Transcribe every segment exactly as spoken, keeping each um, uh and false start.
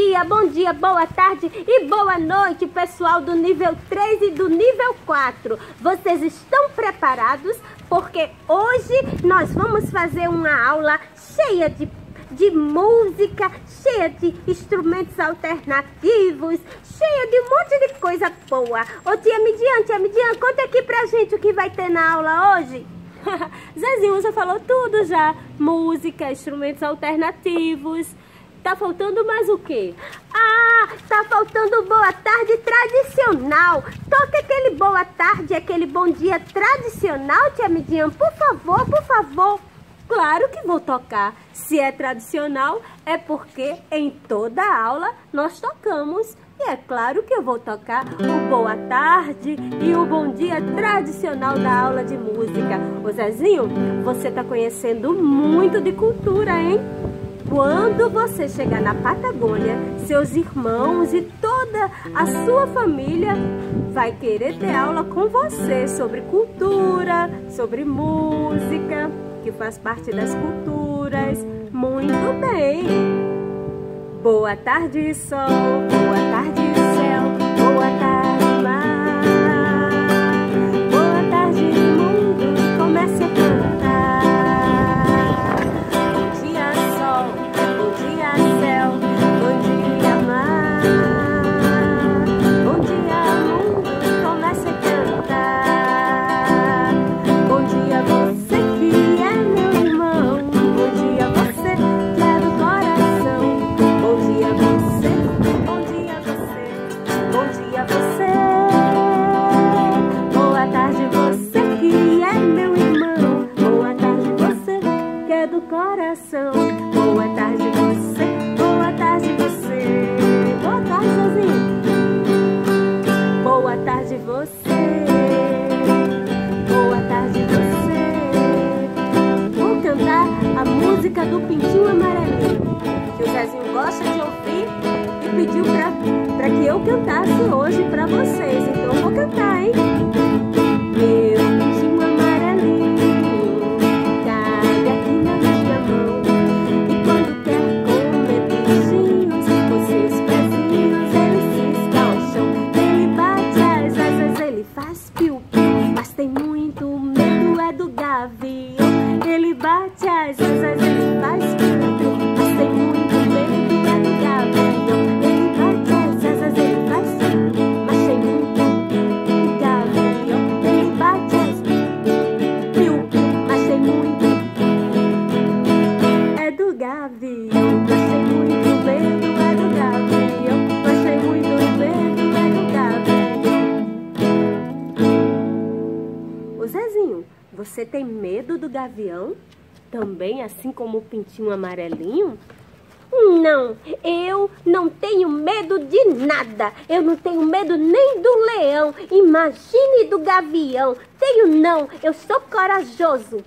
dia, bom dia, boa tarde e boa noite, pessoal do nível três e do nível quatro. Vocês estão preparados? Porque hoje nós vamos fazer uma aula cheia de, de música, cheia de instrumentos alternativos, cheia de um monte de coisa boa. Ô tia Midian, tia Midian, conta aqui pra gente o que vai ter na aula hoje. Zezinho, você falou tudo já. Música, instrumentos alternativos. Tá faltando mais o quê? Ah, tá faltando boa tarde tradicional. Toca aquele boa tarde, aquele bom dia tradicional, tia Midian, por favor, por favor. Claro que vou tocar. Se é tradicional, é porque em toda aula nós tocamos. E é claro que eu vou tocar o boa tarde e o bom dia tradicional da aula de música. Ô Zezinho, você tá conhecendo muito de cultura, hein? Quando você chegar na Patagônia, seus irmãos e toda a sua família vai querer ter aula com você sobre cultura, sobre música, que faz parte das culturas. Muito bem! Boa tarde, sol, boa tarde, céu, boa tarde, mar. Boa tarde, mundo, comece a cantar. Bom dia, sol, bom dia, céu, bom dia, mar. Bom dia, mundo, comece a cantar. Bom dia, você que é meu irmão. Bom dia, você que é do coração. Bom dia, você, bom dia, você, bom dia, você. Boa tarde, você que é meu irmão. Boa tarde, você que é do coração. Boa tarde, você, boa tarde, você. Boa tarde, Zezinho. Boa tarde, você. Boa tarde, você. Vou cantar a música do Pintinho Amarelinho, que o Zezinho gosta de ouvir e pediu pra, pra que eu cantasse hoje pra vocês. Então eu vou cantar, hein? Meu pintinho amarelinho cabe aqui na minha mão. E quando quer comer bichinhos, com seus pezinhos ele cisca ao chão. Ele bate as asas, ele faz piu-piu, mas tem muito medo é do gavião. Ele bate as asas, ele faz piu-piu, mas tem muito medo é do gavião. Ele bate as asas, ele faz piu-piu, mas tem muito gavião. Ele bate as piu-piu, mas tem muito é do gavião. Mas tem muito medo é do gavião. Mas tem muito medo é do gavião. Ô Zezinho, você tem medo do gavião? Também, assim como o pintinho amarelinho? Não, eu não tenho medo de nada. Eu não tenho medo nem do leão. Imagine do gavião. Tenho não, eu sou corajoso.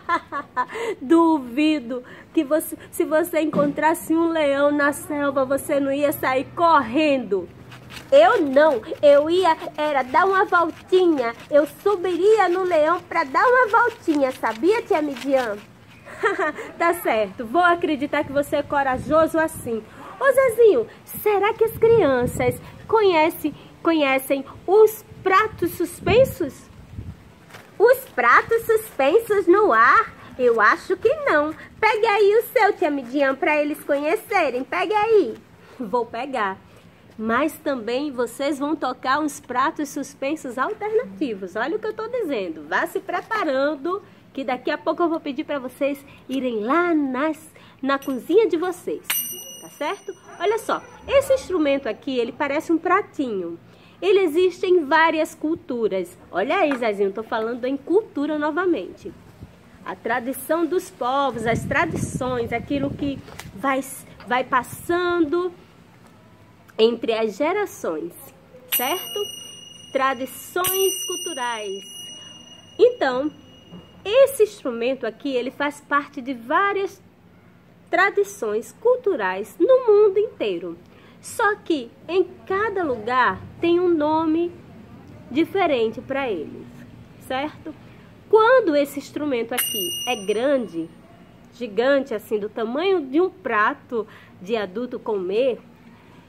Duvido que você, se você encontrasse um leão na selva, você não ia sair correndo. Eu não, eu ia era dar uma voltinha. Eu subiria no leão para dar uma voltinha, sabia, tia Midian? Tá certo, vou acreditar que você é corajoso assim. Ô Zezinho, será que as crianças conhecem, conhecem os pratos suspensos? Os pratos suspensos no ar? Eu acho que não. Pegue aí o seu, tia Midian, para eles conhecerem. Pegue aí. Vou pegar. Mas também vocês vão tocar uns pratos suspensos alternativos. Olha o que eu tô dizendo. Vá se preparando, que daqui a pouco eu vou pedir para vocês irem lá nas, na cozinha de vocês, tá certo? Olha só, esse instrumento aqui, ele parece um pratinho. Ele existe em várias culturas. Olha aí, Zezinho, tô falando em cultura novamente. A tradição dos povos, as tradições, aquilo que vai, vai passando entre as gerações, certo? Tradições culturais. Então, esse instrumento aqui, ele faz parte de várias tradições culturais no mundo inteiro. Só que em cada lugar tem um nome diferente para eles, certo? Quando esse instrumento aqui é grande, gigante assim, do tamanho de um prato de adulto comer,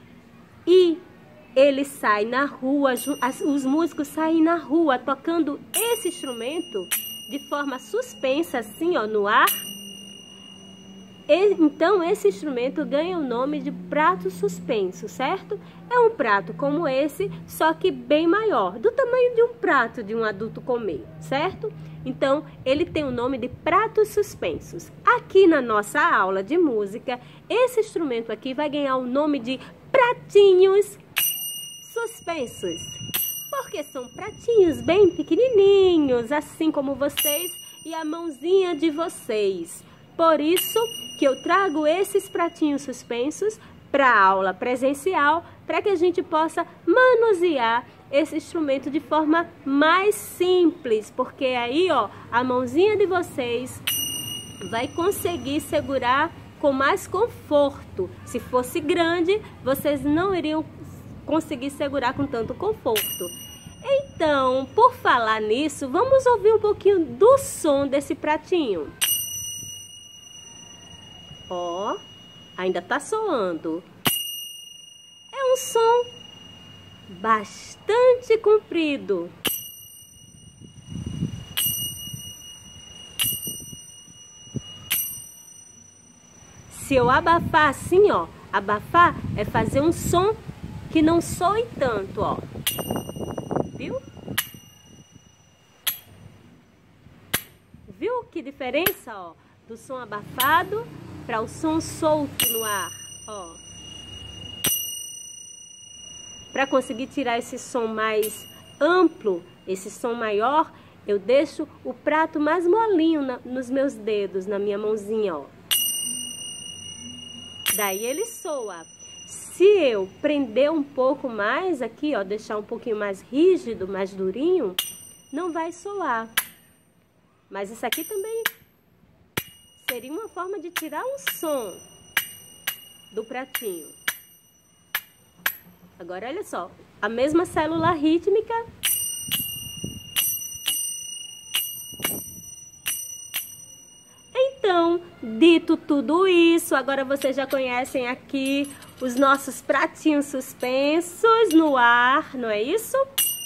e ele sai na rua, os músicos saem na rua tocando esse instrumento de forma suspensa, assim, ó, no ar. Então, esse instrumento ganha o nome de prato suspenso, certo? É um prato como esse, só que bem maior, do tamanho de um prato de um adulto comer, certo? Então, ele tem o nome de pratos suspensos. Aqui na nossa aula de música, esse instrumento aqui vai ganhar o nome de pratinhos suspensos. Porque são pratinhos bem pequenininhos, assim como vocês e a mãozinha de vocês. Por isso que eu trago esses pratinhos suspensos para a aula presencial, para que a gente possa manusear esse instrumento de forma mais simples, porque aí, ó, a mãozinha de vocês vai conseguir segurar com mais conforto. Se fosse grande, vocês não iriam conseguir segurar com tanto conforto. Então, por falar nisso, vamos ouvir um pouquinho do som desse pratinho. Ó, ainda tá soando. É um som bastante comprido. Se eu abafar assim, ó, abafar é fazer um som que não soe tanto, ó. Viu? Viu que diferença, ó, do som abafado para o som solto no ar, ó. Para conseguir tirar esse som mais amplo, esse som maior, eu deixo o prato mais molinho na, nos meus dedos, na minha mãozinha, ó. Daí ele soa. Se eu prender um pouco mais aqui, ó, deixar um pouquinho mais rígido, mais durinho, não vai soar. Mas isso aqui também seria uma forma de tirar um som do pratinho. Agora, olha só, a mesma célula rítmica. Então, dito tudo isso, agora vocês já conhecem aqui os nossos pratinhos suspensos no ar, não é isso?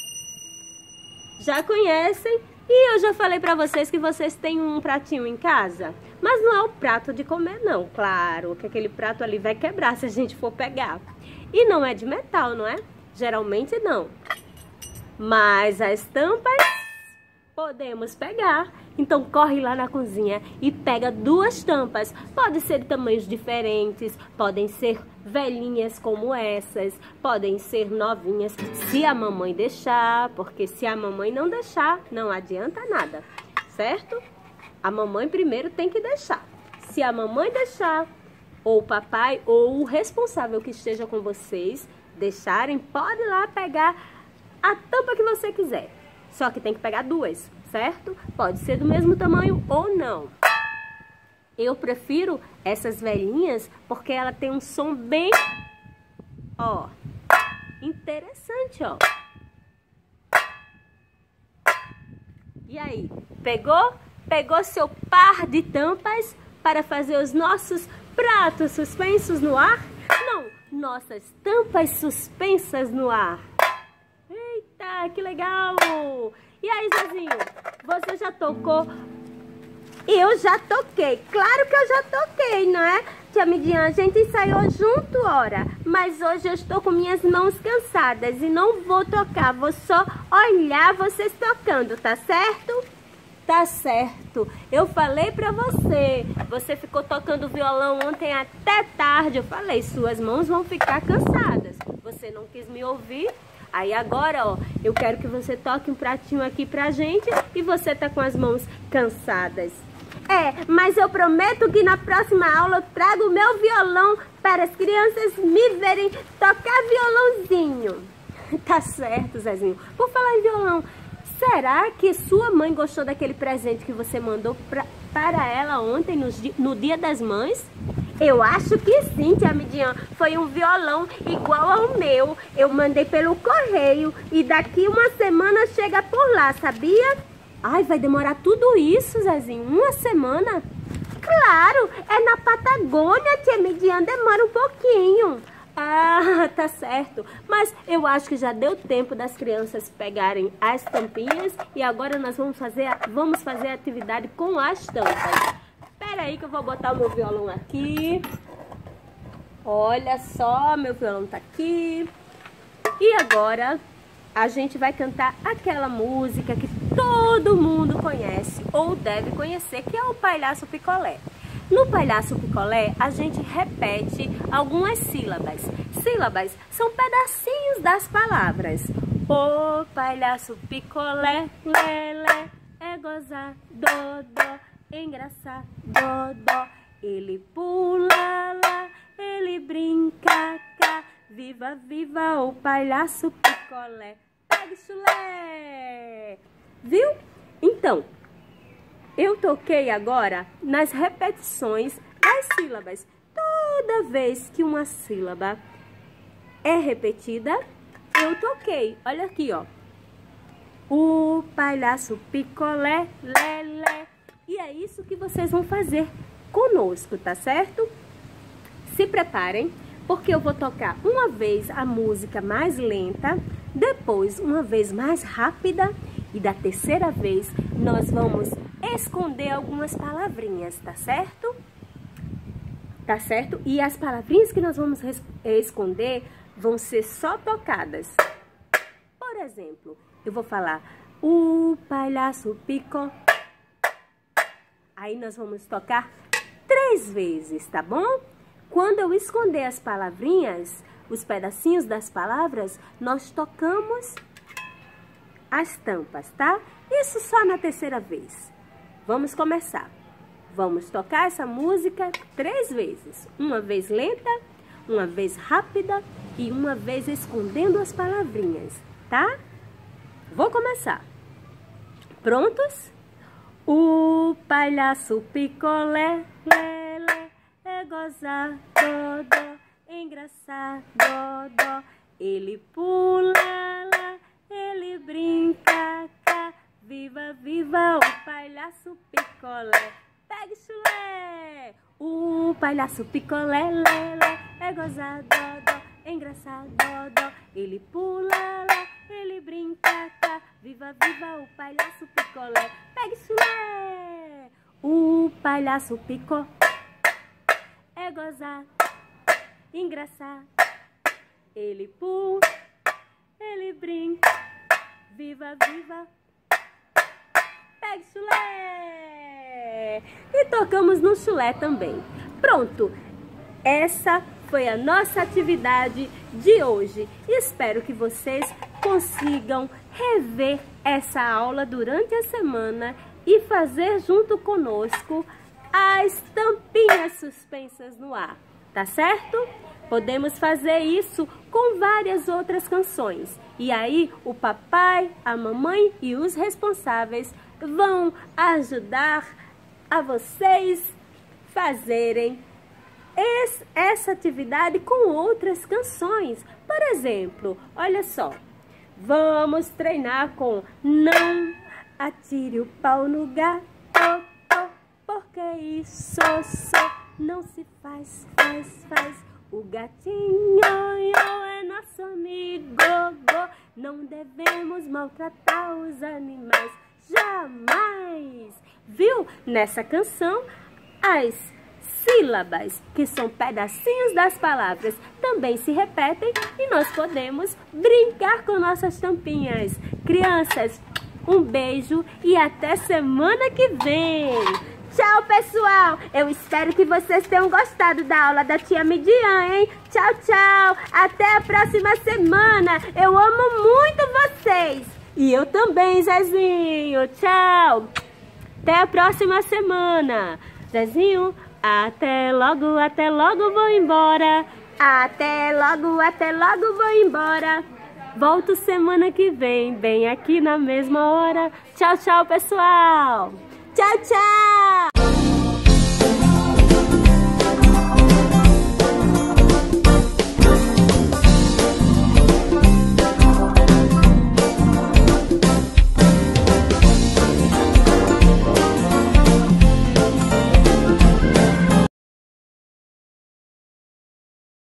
Já conhecem? E eu já falei pra vocês que vocês têm um pratinho em casa, mas não é o prato de comer não, claro, que aquele prato ali vai quebrar se a gente for pegar. E não é de metal, não é? Geralmente não. Mas as tampas podemos pegar. Então corre lá na cozinha e pega duas tampas. Pode ser de tamanhos diferentes, podem ser velhinhas como essas, podem ser novinhas, se a mamãe deixar, porque se a mamãe não deixar, não adianta nada, certo? A mamãe primeiro tem que deixar. Se a mamãe deixar, ou o papai, ou o responsável que esteja com vocês deixarem, pode ir lá pegar a tampa que você quiser. Só que tem que pegar duas, certo? Pode ser do mesmo tamanho ou não. Eu prefiro essas velhinhas porque ela tem um som bem, ó, interessante, ó. E aí, pegou? Pegou seu par de tampas para fazer os nossos pratos suspensos no ar? Não, nossas tampas suspensas no ar. Eita, que legal! E aí, Zezinho, você já tocou? Eu já toquei, claro que eu já toquei, não é? Tia Midian, a gente ensaiou junto, ora. Mas hoje eu estou com minhas mãos cansadas e não vou tocar, vou só olhar vocês tocando, tá certo? Tá certo. Eu falei pra você, você ficou tocando violão ontem até tarde. Eu falei, suas mãos vão ficar cansadas. Você não quis me ouvir. Aí agora, ó, eu quero que você toque um pratinho aqui pra gente e você tá com as mãos cansadas. É, mas eu prometo que na próxima aula eu trago o meu violão para as crianças me verem tocar violãozinho. Tá certo, Zezinho. Por falar em violão, será que sua mãe gostou daquele presente que você mandou pra, para ela ontem, no, no Dia das Mães? Eu acho que sim, tia Midian. Foi um violão igual ao meu. Eu mandei pelo correio e daqui uma semana chega por lá, sabia? Ai, vai demorar tudo isso, Zezinho? Uma semana? Claro, é na Patagônia, tia Midian, demora um pouquinho. Ah, tá certo. Mas eu acho que já deu tempo das crianças pegarem as tampinhas e agora nós vamos fazer a, vamos fazer a atividade com as tampas. Espera aí que eu vou botar o meu violão aqui. Olha só, meu violão tá aqui. E agora a gente vai cantar aquela música que todo mundo conhece ou deve conhecer, que é o Palhaço Picolé. No Palhaço Picolé, a gente repete algumas sílabas. Sílabas são pedacinhos das palavras. O palhaço picolé, lé, lé, é gozar, dodó, engraçado, dodó. Ele pula lá, ele brinca cá, viva, viva o palhaço picolé. Pegue chulé! Viu? Então, eu toquei agora nas repetições das sílabas. Toda vez que uma sílaba é repetida, eu toquei. Olha aqui, ó. O palhaço picolé, lé, lé. E é isso que vocês vão fazer conosco, tá certo? Se preparem, porque eu vou tocar uma vez a música mais lenta, depois uma vez mais rápida e da terceira vez nós vamos esconder algumas palavrinhas, tá certo? Tá certo? E as palavrinhas que nós vamos esconder vão ser só tocadas. Por exemplo, eu vou falar o palhaço picou. Aí nós vamos tocar três vezes, tá bom? Quando eu esconder as palavrinhas, os pedacinhos das palavras, nós tocamos as tampas, tá? Isso só na terceira vez. Vamos começar. Vamos tocar essa música três vezes. Uma vez lenta, uma vez rápida e uma vez escondendo as palavrinhas, tá? Vou começar. Prontos? O palhaço picolé, lé, lé, é gozar, dodó, engraçado, dodó. Ele pula lá, ele brinca cá, viva, viva o palhaço picolé. Pegue chulé! O palhaço picolé, lé, lé, é gozar, dodó, engraçado, dodó. Ele pula lá, ele brinca cá, viva, viva o palhaço picolé. Pegue chulé! O palhaço picó é gozar, engraçado. Ele pula, ele brinca, viva, viva, pegue chulé! E tocamos no chulé também. Pronto! Essa foi a nossa atividade de hoje. Espero que vocês consigam rever essa aula durante a semana e fazer junto conosco as tampinhas suspensas no ar, tá certo? Podemos fazer isso com várias outras canções. E aí o papai, a mamãe e os responsáveis vão ajudar a vocês fazerem esse, essa atividade com outras canções. Por exemplo, olha só. Vamos treinar com não atire o pau no gato, porque isso só não se faz, faz, faz. O gatinho é nosso amigo, não devemos maltratar os animais, jamais. Viu? Nessa canção, as sílabas, que são pedacinhos das palavras, também se repetem e nós podemos brincar com nossas tampinhas. Crianças, um beijo e até semana que vem! Tchau, pessoal! Eu espero que vocês tenham gostado da aula da tia Midian, hein? Tchau, tchau! Até a próxima semana! Eu amo muito vocês! E eu também, Zezinho! Tchau! Até a próxima semana! Zezinho, até logo, até logo vou embora! Até logo, até logo vou embora! Volto semana que vem, bem aqui na mesma hora! Tchau, tchau, pessoal! Tchau, tchau!